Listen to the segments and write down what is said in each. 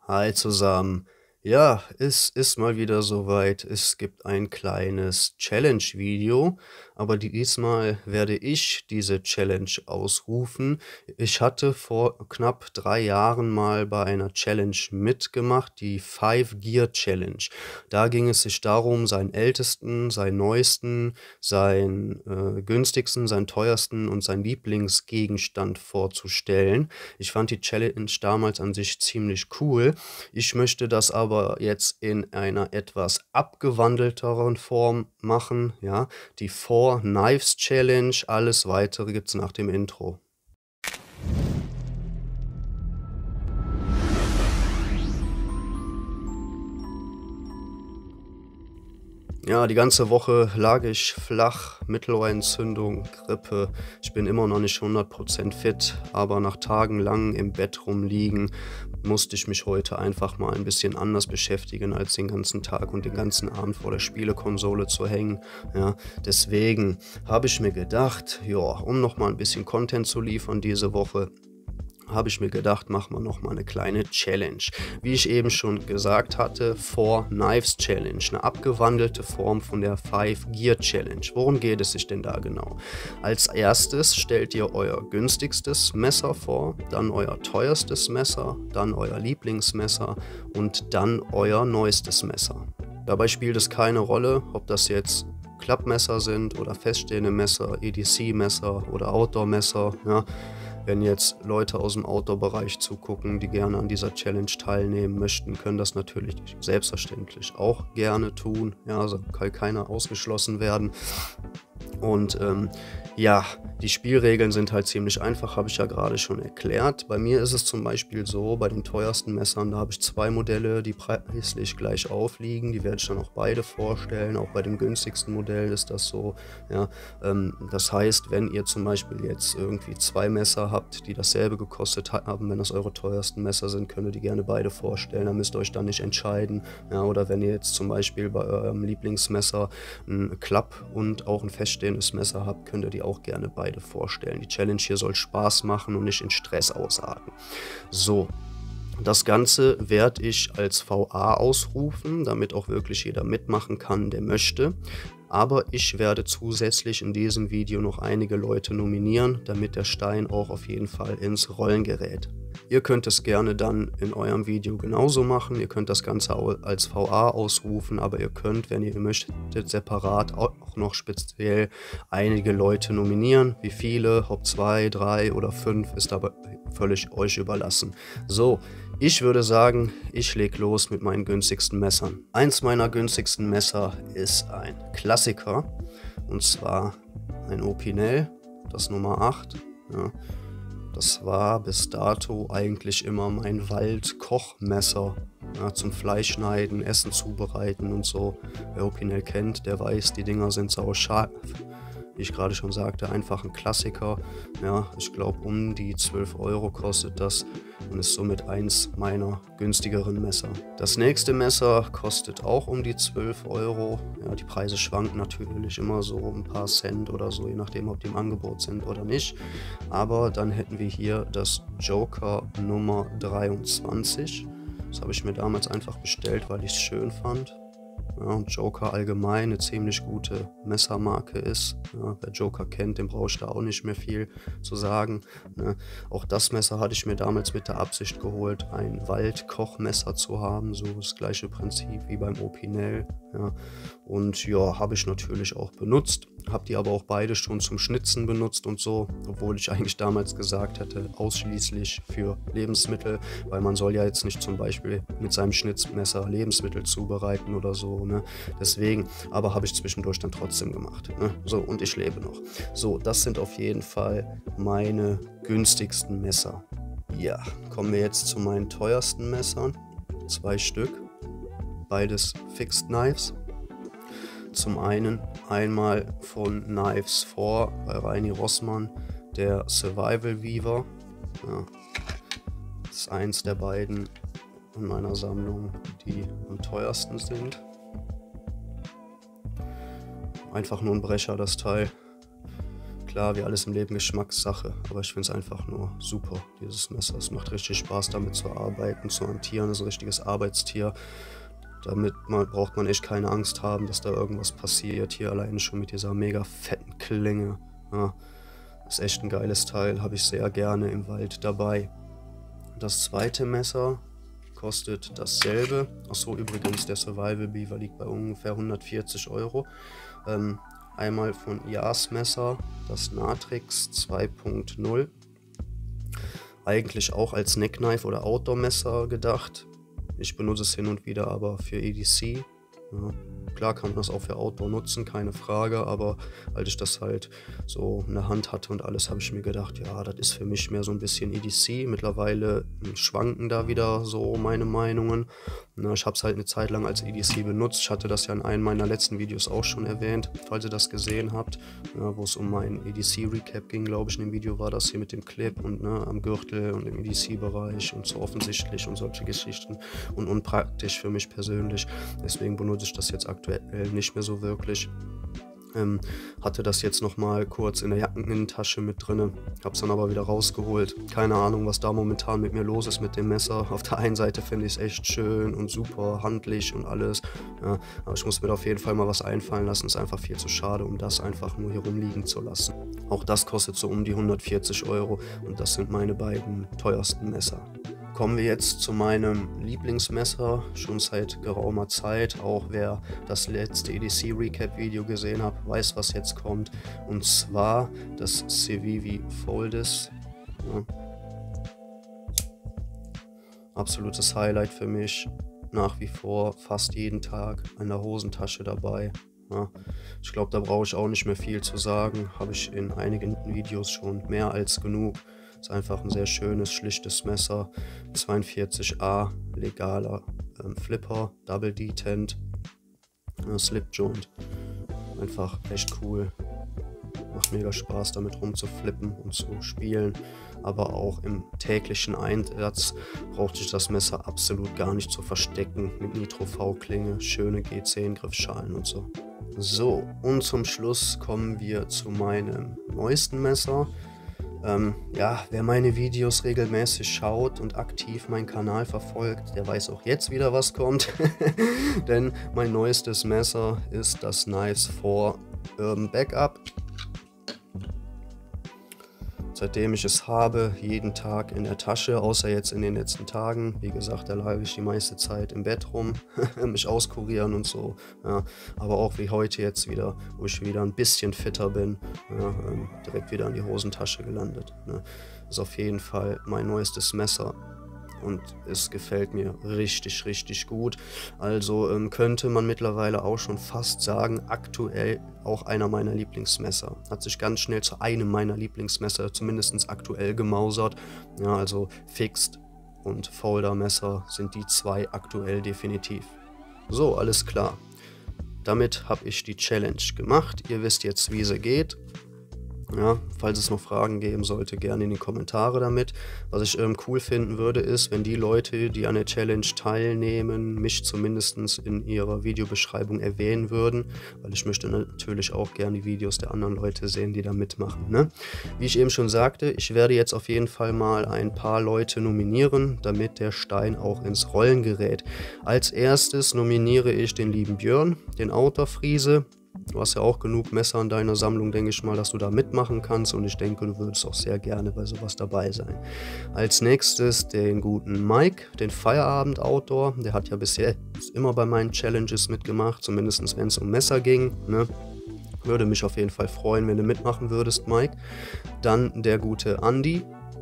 Hi zusammen. Ja, es ist mal wieder soweit. Es gibt ein kleines Challenge-Video, aber diesmal werde ich diese Challenge ausrufen. Ich hatte vor knapp 3 Jahren mal bei einer Challenge mitgemacht, die Five Gear Challenge. Da ging es sich darum, seinen ältesten, seinen neuesten, seinen günstigsten, seinen teuersten und seinen Lieblingsgegenstand vorzustellen. Ich fand die Challenge damals an sich ziemlich cool. Ich möchte das aber jetzt in einer etwas abgewandelteren Form machen, ja, die Four Knives Challenge. Alles Weitere gibt's nach dem Intro. Ja, die ganze Woche lag ich flach, Mittelohrentzündung, Grippe. Ich bin immer noch nicht 100% fit, aber nach tagelang im Bett rumliegen musste ich mich heute einfach mal ein bisschen anders beschäftigen, als den ganzen Tag und den ganzen Abend vor der Spielekonsole zu hängen. Ja, deswegen habe ich mir gedacht, ja, um noch mal ein bisschen Content zu liefern diese Woche, habe ich mir gedacht, machen wir noch mal 'ne kleine Challenge. Wie ich eben schon gesagt hatte, Four Knives Challenge, eine abgewandelte Form von der Five Gear Challenge. Worum geht es sich denn da genau? Als erstes stellt ihr euer günstigstes Messer vor, dann euer teuerstes Messer, dann euer Lieblingsmesser und dann euer neuestes Messer. Dabei spielt es keine Rolle, ob das jetzt Klappmesser sind oder feststehende Messer, EDC-Messer oder Outdoor-Messer, ja. Wenn jetzt Leute aus dem Outdoor-Bereich zugucken, die gerne an dieser Challenge teilnehmen möchten, können das natürlich selbstverständlich auch gerne tun. Ja, also kann keiner ausgeschlossen werden. Und ja, die Spielregeln sind halt ziemlich einfach, habe ich ja gerade schon erklärt. Bei mir ist es zum Beispiel so, bei den teuersten Messern, da habe ich 2 Modelle, die preislich gleich aufliegen. Die werde ich dann auch beide vorstellen. Auch bei dem günstigsten Modell ist das so. Ja, das heißt, wenn ihr zum Beispiel jetzt irgendwie 2 Messer habt, die dasselbe gekostet haben, wenn das eure teuersten Messer sind, könnt ihr die gerne beide vorstellen. Da müsst ihr euch dann nicht entscheiden. Ja, oder wenn ihr jetzt zum Beispiel bei eurem Lieblingsmesser ein Klapp- und auch ein feststehendes Messer habt, könnt ihr die auch gerne beide vorstellen. Die Challenge hier soll Spaß machen und nicht in Stress ausarten. So, das Ganze werde ich als VA ausrufen, damit auch wirklich jeder mitmachen kann, der möchte. Aber ich werde zusätzlich in diesem Video noch einige Leute nominieren, damit der Stein auch auf jeden Fall ins Rollen gerät. Ihr könnt es gerne dann in eurem Video genauso machen. Ihr könnt das Ganze als VA ausrufen, aber ihr könnt, wenn ihr möchtet, separat auch noch speziell einige Leute nominieren. Wie viele, ob 2, 3 oder 5, ist aber völlig euch überlassen. So, ich würde sagen, ich lege los mit meinen günstigsten Messern. Eins meiner günstigsten Messer ist ein Klassiker, und zwar ein Opinel, das Nummer 8. Ja. Das war bis dato eigentlich immer mein Waldkochmesser, ja, zum Fleischschneiden, Essen zubereiten und so. Wer Opinel kennt, der weiß, die Dinger sind sauscharf. Wie ich gerade schon sagte, einfach ein Klassiker. Ja, ich glaube, um die 12 Euro kostet das und ist somit eins meiner günstigeren Messer. Das nächste Messer kostet auch um die 12 Euro. Ja, die Preise schwanken natürlich immer so ein paar Cent oder so, je nachdem, ob die im Angebot sind oder nicht. Aber dann hätten wir hier das Joker Nummer 23. Das habe ich mir damals einfach bestellt, weil ich es schön fand. Ja, und Joker allgemein eine ziemlich gute Messermarke ist. Ja, wer Joker kennt, dem brauche ich da auch nicht mehr viel zu sagen. Ne? Auch das Messer hatte ich mir damals mit der Absicht geholt, ein Waldkochmesser zu haben. So das gleiche Prinzip wie beim Opinel. Ja. Und ja, habe ich natürlich auch benutzt. Habe die aber auch beide schon zum Schnitzen benutzt und so, obwohl ich eigentlich damals gesagt hätte, ausschließlich für Lebensmittel, weil man soll ja jetzt nicht zum Beispiel mit seinem Schnitzmesser Lebensmittel zubereiten oder so, ne? Deswegen, aber habe ich zwischendurch dann trotzdem gemacht, ne? So, und ich lebe noch. So, das sind auf jeden Fall meine günstigsten Messer. Ja, kommen wir jetzt zu meinen teuersten Messern. 2 Stück, beides Fixed Knives. Zum einen einmal von Knives 4 bei Reini Rossmann, der Survival Weaver. Ja, das ist eins der beiden in meiner Sammlung, die am teuersten sind. Einfach nur ein Brecher, das Teil. klar, wie alles im Leben, Geschmackssache, aber ich finde es einfach nur super, dieses Messer. Es macht richtig Spaß, damit zu arbeiten, zu hantieren, das ist ein richtiges Arbeitstier. Damit braucht man echt keine Angst haben, dass da irgendwas passiert. Hier alleine schon mit dieser mega fetten Klinge. Ja, ist echt ein geiles Teil, habe ich sehr gerne im Wald dabei. Das zweite Messer kostet dasselbe. Achso, übrigens, der Survival Beaver liegt bei ungefähr 140 Euro. Einmal von Yars Messer, das Natrix 2.0. Eigentlich auch als Neckknife oder Outdoor-Messer gedacht. Ich benutze es hin und wieder aber für EDC. Ja, klar kann man das auch für Outdoor nutzen, keine Frage, aber als ich das halt so in der Hand hatte und alles, habe ich mir gedacht, ja, das ist für mich mehr so ein bisschen EDC. Mittlerweile schwanken da wieder so meine Meinungen. Na, ich habe es halt eine Zeit lang als EDC benutzt. Ich hatte das ja in einem meiner letzten Videos auch schon erwähnt, falls ihr das gesehen habt, ja, wo es um meinen EDC-Recap ging, glaube ich, in dem Video war das hier mit dem Clip und am Gürtel und im EDC-Bereich und so offensichtlich und solche Geschichten und unpraktisch für mich persönlich. Deswegen benutze ich das jetzt aktuell nicht mehr so wirklich. Hatte das jetzt nochmal kurz in der Jackeninnentasche mit drin, hab's dann aber wieder rausgeholt. Keine Ahnung, was da momentan mit mir los ist mit dem Messer. Auf der einen Seite finde ich es echt schön und super handlich und alles, ja, aber ich muss mir da auf jeden Fall mal was einfallen lassen. Ist einfach viel zu schade, um das einfach nur hier rumliegen zu lassen. Auch das kostet so um die 140 Euro und das sind meine beiden teuersten Messer. Kommen wir jetzt zu meinem Lieblingsmesser, schon seit geraumer Zeit. Auch wer das letzte EDC-Recap-Video gesehen hat, weiß, was jetzt kommt. Und zwar das Civivi Foldis. Ja. Absolutes Highlight für mich. Nach wie vor fast jeden Tag in der Hosentasche dabei. Ja. Ich glaube, da brauche ich auch nicht mehr viel zu sagen. Habe ich in einigen Videos schon mehr als genug. Ist einfach ein sehr schönes, schlichtes Messer. 42A, legaler Flipper, Double Detent, Slip Joint. Einfach echt cool. Macht mega Spaß, damit rumzuflippen und zu spielen. Aber auch im täglichen Einsatz brauchte ich das Messer absolut gar nicht zu verstecken. Mit Nitro V-Klinge, schöne G10-Griffschalen und so. So, und zum Schluss kommen wir zu meinem neuesten Messer. Ja, wer meine Videos regelmäßig schaut und aktiv meinen Kanal verfolgt, der weiß auch jetzt wieder, was kommt. Denn mein neuestes Messer ist das Knives 4 Urban Backup. Seitdem ich es habe, jeden Tag in der Tasche, außer jetzt in den letzten Tagen. Wie gesagt, da lag ich die meiste Zeit im Bett rum, mich auskurieren und so. Ja, aber auch wie heute jetzt wieder, wo ich wieder ein bisschen fitter bin, ja, direkt wieder in die Hosentasche gelandet. Ne. Ist auf jeden Fall mein neuestes Messer. Und es gefällt mir richtig, richtig gut. Also könnte man mittlerweile auch schon fast sagen, aktuell auch einer meiner Lieblingsmesser. Hat sich ganz schnell zu einem meiner Lieblingsmesser, zumindest aktuell gemausert. Ja, also Fixed und Folder-Messer sind die zwei aktuell definitiv. So, alles klar. Damit habe ich die Challenge gemacht. Ihr wisst jetzt, wie sie geht. Ja, falls es noch Fragen geben sollte, gerne in die Kommentare damit. Was ich cool finden würde, ist, wenn die Leute, die an der Challenge teilnehmen, mich zumindest in ihrer Videobeschreibung erwähnen würden, weil ich möchte natürlich auch gerne die Videos der anderen Leute sehen, die da mitmachen. Ne? Wie ich eben schon sagte, ich werde jetzt auf jeden Fall mal ein paar Leute nominieren, damit der Stein auch ins Rollen gerät. Als erstes nominiere ich den lieben Björn, den Outdoor-Friese. Du hast ja auch genug Messer in deiner Sammlung, denke ich mal, dass du da mitmachen kannst, und ich denke, du würdest auch sehr gerne bei sowas dabei sein. Als nächstes den guten Mike, den Feierabend Outdoor. Der hat ja bisher immer bei meinen Challenges mitgemacht, zumindest wenn es um Messer ging. Ne? Würde mich auf jeden Fall freuen, wenn du mitmachen würdest, Mike. Dann der gute Andi,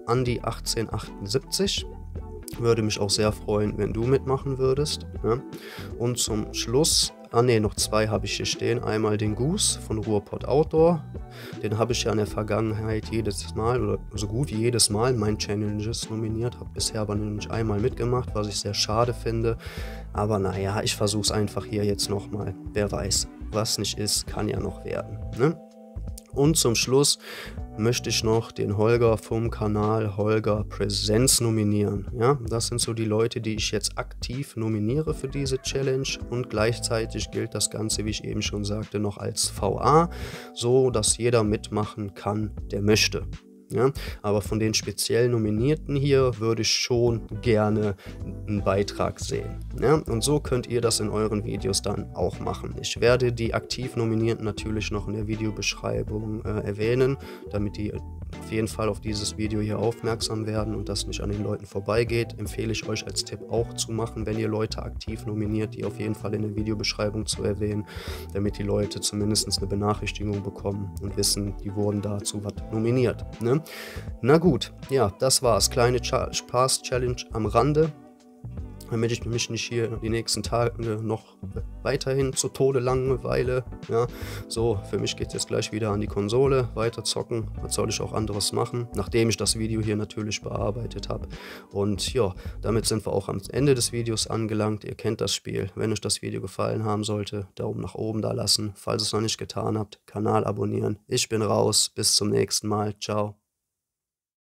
Andi1878. Würde mich auch sehr freuen, wenn du mitmachen würdest. Ne? Und zum Schluss, noch zwei habe ich hier stehen. Einmal den Goose von Ruhrpott Outdoor. Den habe ich ja in der Vergangenheit jedes Mal oder so gut wie jedes Mal in meinen Challenges nominiert. Habe bisher aber nämlich einmal mitgemacht, was ich sehr schade finde. Aber naja, ich versuche es einfach hier jetzt nochmal. Wer weiß, was nicht ist, kann ja noch werden. Ne? Und zum Schluss möchte ich noch den Holger vom Kanal Holger Präsenz nominieren. Ja, das sind so die Leute, die ich jetzt aktiv nominiere für diese Challenge, und gleichzeitig gilt das Ganze, wie ich eben schon sagte, noch als VA, so dass jeder mitmachen kann, der möchte. Ja, aber von den speziell Nominierten hier würde ich schon gerne einen Beitrag sehen. Ja, und so könnt ihr das in euren Videos dann auch machen. Ich werde die aktiv Nominierten natürlich noch in der Videobeschreibung erwähnen, damit die auf jeden Fall auf dieses Video hier aufmerksam werden und das nicht an den Leuten vorbeigeht. Empfehle ich euch als Tipp auch zu machen, wenn ihr Leute aktiv nominiert, die auf jeden Fall in der Videobeschreibung zu erwähnen, damit die Leute zumindest eine Benachrichtigung bekommen und wissen, die wurden dazu was nominiert. Ne? Na gut, ja, das war's. Kleine Spaß-Challenge am Rande, damit ich mich nicht hier die nächsten Tage noch weiterhin zu Tode langweile. Ja, so, für mich geht es jetzt gleich wieder an die Konsole, weiter zocken. Was soll ich auch anderes machen, nachdem ich das Video hier natürlich bearbeitet habe. Und ja, damit sind wir auch am Ende des Videos angelangt. Ihr kennt das Spiel. Wenn euch das Video gefallen haben sollte, Daumen nach oben da lassen. Falls ihr es noch nicht getan habt, Kanal abonnieren. Ich bin raus. Bis zum nächsten Mal. Ciao.